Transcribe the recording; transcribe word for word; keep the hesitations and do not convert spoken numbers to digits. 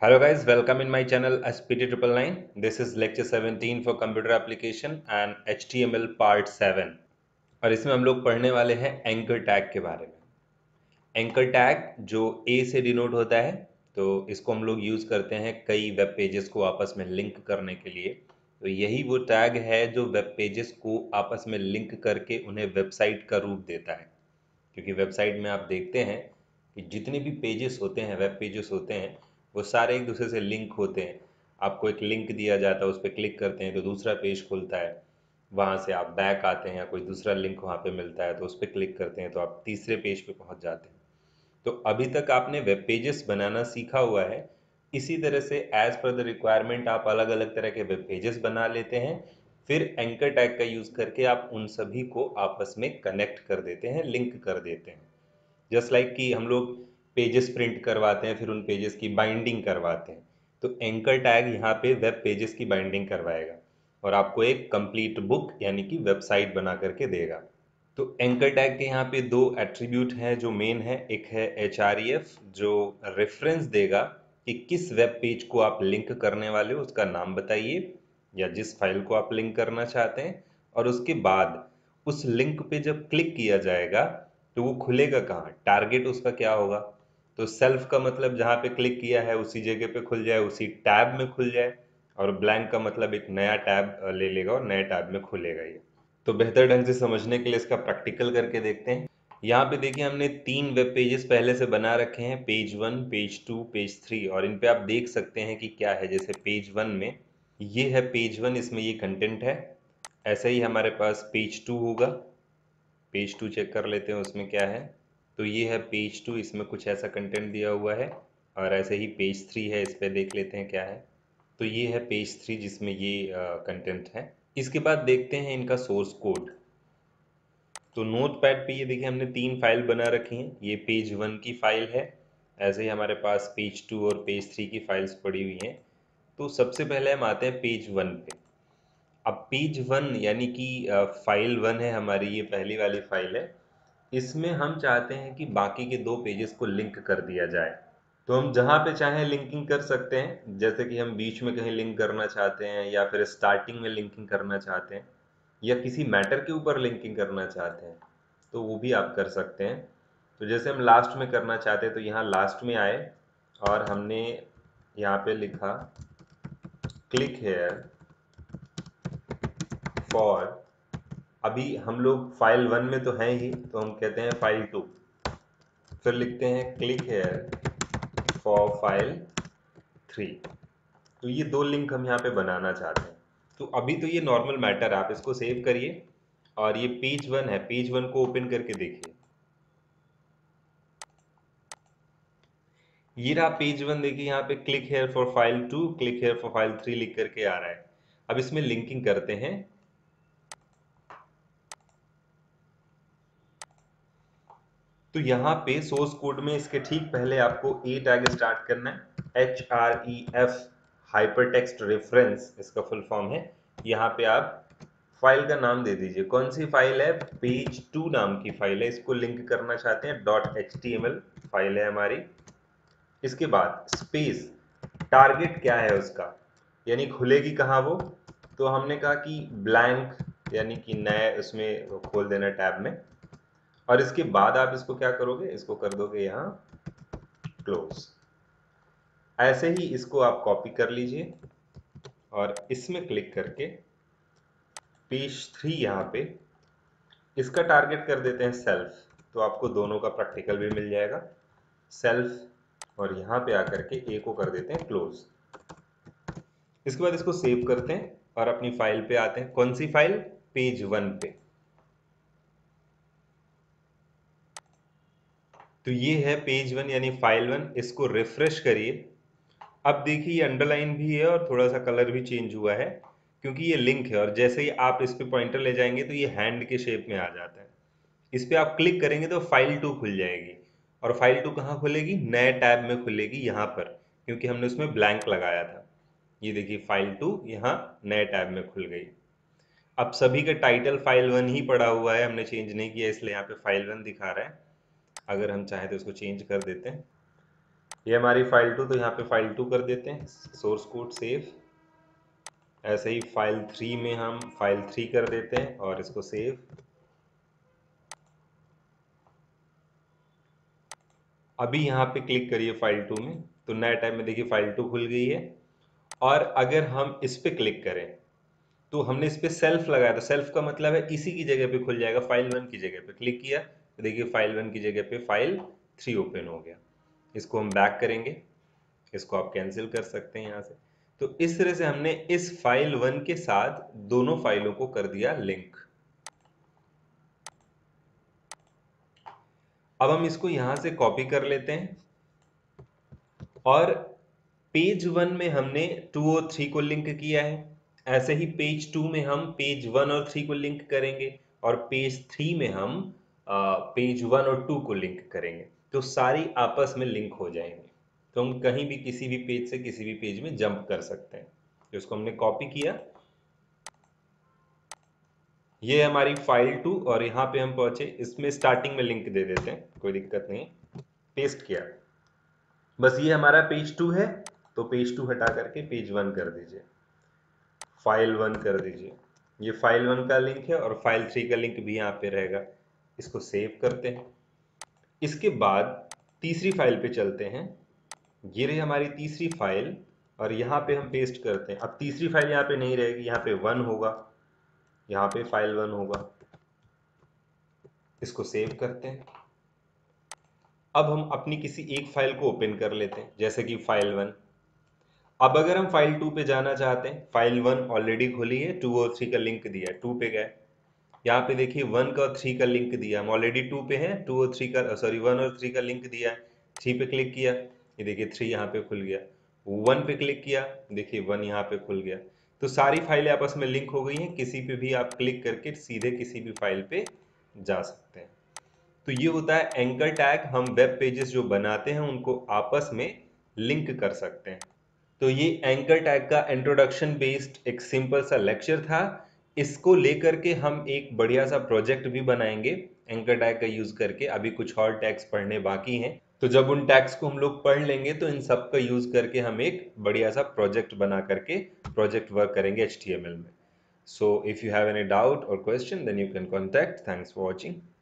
Hello guys, welcome in my channel S P T nine nine. This is lecture seventeen for computer application and H T M L part seven. और इसमें हम लोग पढ़ने वाले हैं anchor tag के बारे में। एंकर टैग जो A से डिनोट होता है, तो इसको हम लोग यूज़ करते हैं कई वेब पेजेस को आपस में लिंक करने के लिए। तो यही वो टैग है जो वेब पेजेस को आपस में लिंक करके उन्हें वेबसाइट का रूप देता है। क्योंकि वेबसाइट में आप देखते हैं कि जितने भी पेजेस होते हैं, वेब पेजेस होते हैं, वो सारे एक दूसरे से लिंक होते हैं। आपको एक लिंक दिया जाता है, उस पर क्लिक करते हैं तो दूसरा पेज खुलता है, वहाँ से आप बैक आते हैं या कोई दूसरा लिंक वहाँ पे मिलता है तो उस पर क्लिक करते हैं तो आप तीसरे पेज पे पहुँच जाते हैं। तो अभी तक आपने वेब पेजेस बनाना सीखा हुआ है। इसी तरह से एज पर द रिक्वायरमेंट आप अलग अलग तरह के वेब पेजेस बना लेते हैं, फिर एंकर टैग का यूज़ करके आप उन सभी को आपस में कनेक्ट कर देते हैं, लिंक कर देते हैं। जस्ट लाइक like कि हम लोग पेजेस प्रिंट करवाते हैं, फिर उन पेजेस की बाइंडिंग करवाते हैं, तो एंकर टैग यहाँ पे वेब पेजेस की बाइंडिंग करवाएगा और आपको एक कंप्लीट बुक यानी कि वेबसाइट बना करके देगा। तो एंकर टैग के यहाँ पे दो एट्रीब्यूट हैं जो मेन है। एक है एच आर ई एफ जो रेफरेंस देगा कि किस वेब पेज को आप लिंक करने वाले हो, उसका नाम बताइए या जिस फाइल को आप लिंक करना चाहते हैं, और उसके बाद उस लिंक पे जब क्लिक किया जाएगा तो वो खुलेगा कहाँ, टारगेट उसका क्या होगा। तो सेल्फ का मतलब जहाँ पे क्लिक किया है उसी जगह पे खुल जाए, उसी टैब में खुल जाए, और ब्लैंक का मतलब एक नया टैब ले लेगा और नए टैब में खुलेगा ये। तो बेहतर ढंग से समझने के लिए इसका प्रैक्टिकल करके देखते हैं। यहाँ पे देखिए हमने तीन वेब पेजेस पहले से बना रखे हैं, page one, page two, page three, और इन पे आप देख सकते हैं कि क्या है। जैसे पेज वन में ये है पेज वन, इसमें ये कंटेंट है। ऐसे ही हमारे पास पेज टू होगा, पेज टू चेक कर लेते हैं उसमें क्या है। तो ये है पेज टू, इसमें कुछ ऐसा कंटेंट दिया हुआ है। और ऐसे ही पेज थ्री है, इस पर देख लेते हैं क्या है। तो ये है पेज थ्री जिसमें ये कंटेंट है। इसके बाद देखते हैं इनका सोर्स कोड। तो नोट पैड पे ये देखिए हमने तीन फाइल बना रखी हैं। ये पेज वन की फाइल है, ऐसे ही हमारे पास पेज टू और पेज थ्री की फाइल्स पड़ी हुई हैं। तो सबसे पहले हम आते हैं पेज वन पे। अब पेज वन यानी कि फाइल वन है हमारी, ये पहली वाली फाइल है। इसमें हम चाहते हैं कि बाकी के दो पेजेस को लिंक कर दिया जाए। तो हम जहाँ पे चाहें लिंकिंग कर सकते हैं, जैसे कि हम बीच में कहीं लिंक करना चाहते हैं, या फिर स्टार्टिंग में लिंकिंग करना चाहते हैं, या किसी मैटर के ऊपर लिंकिंग करना चाहते हैं, तो वो भी आप कर सकते हैं। तो जैसे हम लास्ट में करना चाहते हैं तो यहाँ लास्ट में आए और हमने यहाँ पे लिखा क्लिक हेयर फॉर, अभी हम लोग फाइल वन में तो हैं ही, तो हम कहते हैं फाइल टू। फिर लिखते हैं click here for file three. तो ये दो लिंक हम यहाँ पे बनाना चाहते हैं। तो अभी तो ये नॉर्मल मैटर, आप इसको सेव करिए और ये पेज वन है, पेज वन को ओपन करके देखिए। ये रहा पेज वन, देखिए यहाँ पे click here for file two, click here for file three लिख करके आ रहा है। अब इसमें लिंकिंग करते हैं। तो यहाँ पे सोर्स कोड में इसके ठीक पहले आपको ए टैग स्टार्ट करना है। H R E F hyper text reference इसका फुल फॉर्म है। यहाँ पे आप फाइल का नाम दे दीजिए। कौन सी फाइल है, पेज टू नाम की फाइल है, इसको लिंक करना चाहते हैं। Dot H T M L file है हमारी। इसके बाद स्पेस, टारगेट क्या है उसका, यानी खुलेगी कहाँ वो। तो हमने कहा कि ब्लैंक यानी कि नए उसमें खोल देना टैब में। और इसके बाद आप इसको क्या करोगे, इसको कर दोगे यहाँ क्लोज। ऐसे ही इसको आप कॉपी कर लीजिए और इसमें क्लिक करके पेज थ्री यहाँ पे इसका टारगेट कर देते हैं सेल्फ। तो आपको दोनों का प्रैक्टिकल भी मिल जाएगा, सेल्फ, और यहाँ पे आकर के ए को कर देते हैं क्लोज। इसके बाद इसको सेव करते हैं और अपनी फाइल पे आते हैं। कौन सी फाइल, पेज वन पे। तो ये है पेज वन यानी फाइल वन। इसको रिफ्रेश करिए। अब देखिए ये अंडरलाइन भी है और थोड़ा सा कलर भी चेंज हुआ है, क्योंकि ये लिंक है। और जैसे ही आप इस पे पॉइंटर ले जाएंगे तो ये हैंड के शेप में आ जाता है। इस पे आप क्लिक करेंगे तो फाइल टू खुल जाएगी। और फाइल टू कहाँ खुलेगी, नए टैब में खुलेगी यहाँ पर, क्योंकि हमने उसमें ब्लैंक लगाया था। ये देखिए फाइल टू यहाँ नए टैब में खुल गई। अब सभी का टाइटल फाइल वन ही पड़ा हुआ है, हमने चेंज नहीं किया, इसलिए यहाँ पे फाइल वन दिखा रहा है। अगर हम चाहें तो इसको चेंज कर देते हैं। ये हमारी फाइल टू, तो यहाँ पे फाइल टू कर देते हैं, सोर्स कोड सेव। ऐसे ही फाइल थ्री में हम फाइल थ्री कर देते हैं और इसको सेव। अभी यहाँ पे क्लिक करिए फाइल टू में, तो नया टैब में देखिए फाइल टू खुल गई है। और अगर हम इस पे क्लिक करें तो हमने इस पे सेल्फ लगाया, तो सेल्फ का मतलब है इसी की जगह पे खुल जाएगा, फाइल वन की जगह पे क्लिक किया तो देखिए फाइल वन की जगह पे फाइल थ्री ओपन हो गया। इसको हम बैक करेंगे, इसको आप कैंसिल कर सकते हैं यहाँ से। तो इस तरह से हमने इस फाइल वन के साथ दोनों फाइलों को कर दिया लिंक। अब हम इसको यहां से कॉपी कर लेते हैं और पेज वन में हमने टू और थ्री को लिंक किया है, ऐसे ही पेज टू में हम पेज वन और थ्री को लिंक करेंगे और पेज थ्री में हम पेज वन और टू को लिंक करेंगे, तो सारी आपस में लिंक हो जाएंगे। तो हम कहीं भी किसी भी पेज से किसी भी पेज में जंप कर सकते हैं। तो इसको हमने कॉपी किया, ये हमारी फाइल टू, और यहाँ पे हम पहुंचे, इसमें स्टार्टिंग में लिंक दे देते हैं, कोई दिक्कत नहीं। पेस्ट किया, बस ये हमारा पेज टू है, तो पेज टू हटा करके पेज वन कर दीजिए, फाइल वन कर दीजिए। ये फाइल वन का लिंक है और फाइल थ्री का लिंक भी यहाँ पे रहेगा। इसको सेव करते हैं। इसके बाद तीसरी फाइल पे चलते हैं, ये रही हमारी तीसरी फाइल, और यहाँ पे हम पेस्ट करते हैं। अब तीसरी फाइल यहाँ पे नहीं रहेगी, यहाँ पे वन होगा, यहाँ पे फाइल वन होगा। इसको सेव करते हैं। अब हम अपनी किसी एक फाइल को ओपन कर लेते हैं, जैसे कि फाइल वन। अब अगर हम फाइल टू पे जाना चाहते हैं, फाइल वन ऑलरेडी खुली है, टू और थ्री का लिंक दिया है, टू पे गए, यहाँ पे देखिए वन का और थ्री का लिंक दिया, हम ऑलरेडी टू पे हैं, टू और थ्री का, सॉरी वन और थ्री का लिंक दिया है, थ्री पे क्लिक किया, ये देखिए थ्री यहाँ पे खुल गया, वन पे क्लिक किया, देखिए वन यहाँ पे खुल गया। तो सारी फाइलें आपस में लिंक हो गई हैं, किसी पे भी आप क्लिक करके सीधे किसी भी फाइल पे जा सकते हैं। तो ये होता है एंकर टैग, हम वेब पेजेस जो बनाते हैं उनको आपस में लिंक कर सकते हैं। तो ये एंकर टैग का इंट्रोडक्शन बेस्ड एक सिंपल सा लेक्चर था। इसको लेकर के हम एक बढ़िया सा प्रोजेक्ट भी बनाएंगे एंकर टैग का यूज करके। अभी कुछ और टैग्स पढ़ने बाकी हैं, तो जब उन टैग्स को हम लोग पढ़ लेंगे तो इन सब का यूज करके हम एक बढ़िया सा प्रोजेक्ट बना करके प्रोजेक्ट वर्क करेंगे एच टी एम एल में। So if you have any doubt or question then you can contact. Thanks for watching.